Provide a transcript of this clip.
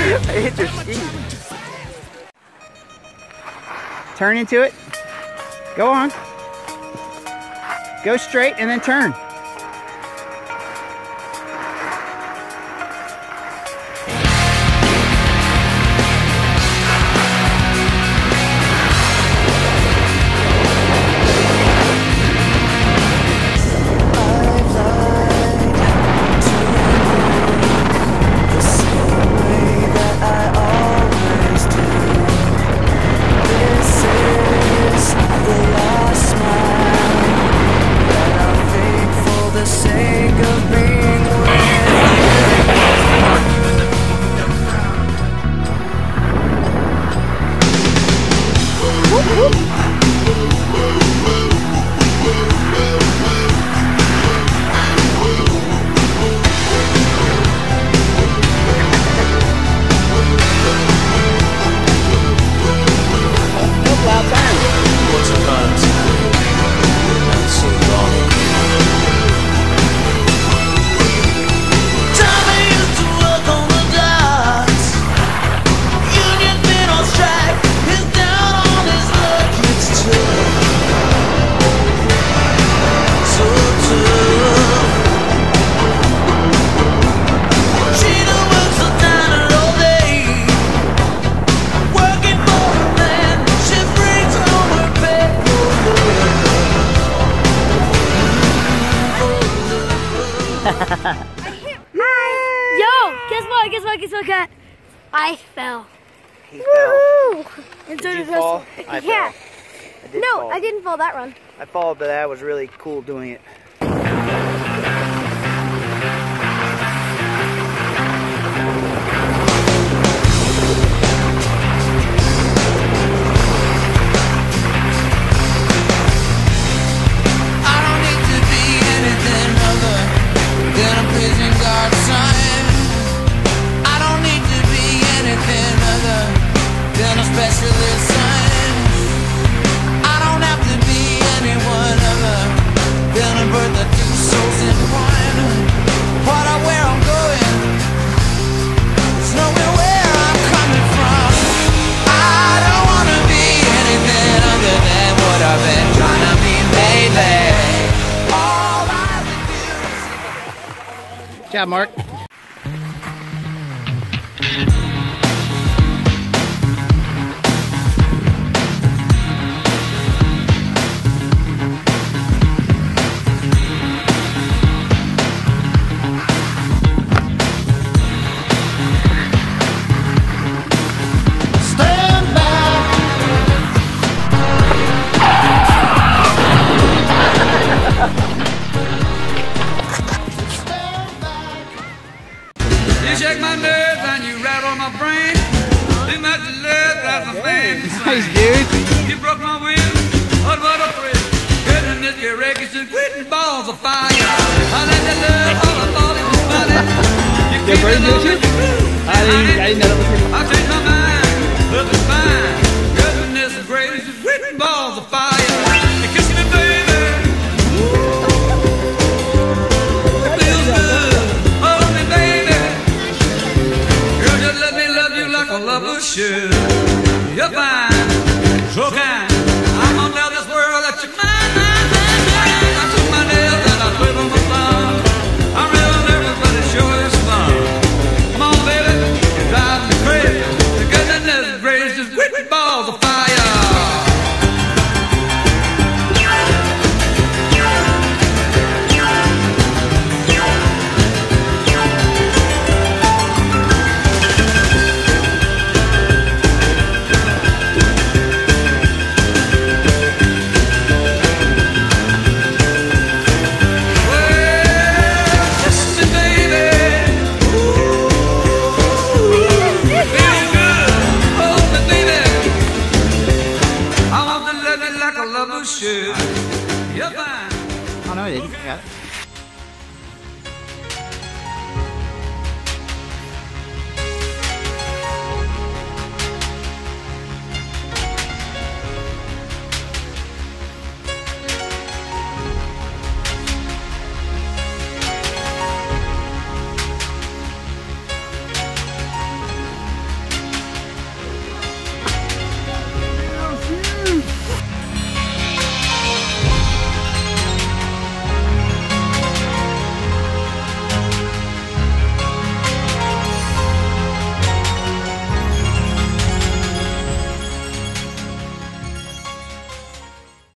I hit your ski. Turn into it. Go on. Go straight and then turn. Yo, guess what? Guess what? I fell. He fell. And Did you fall? I fell. No, I didn't fall that run. I fall, but that was really cool doing it. Good job, Mark. You shake my nerves and you rattle my brain. Too much love drives a man insane. Nice, dude. You broke my will, what a thrill. Goodness, your wreckage and quitting balls of fire. I let you love all I thought it was funny. You keep it on the groove. I changed my mind, look is fine. Goodness gracious, quitting balls of fire. You kiss me, baby. It feels good. Hold me, baby. Girl, just let me love you like a lover should. You're fine, so kind. I'm gonna tell this world that you're mine, mine, mine, mine. I took my nails and I put on my thumb. I'm real nervous, but it sure is fun. Come on, baby, you drive me crazy. The goodness gracious, quitting balls of fire. Oh no, I didn't. I got it.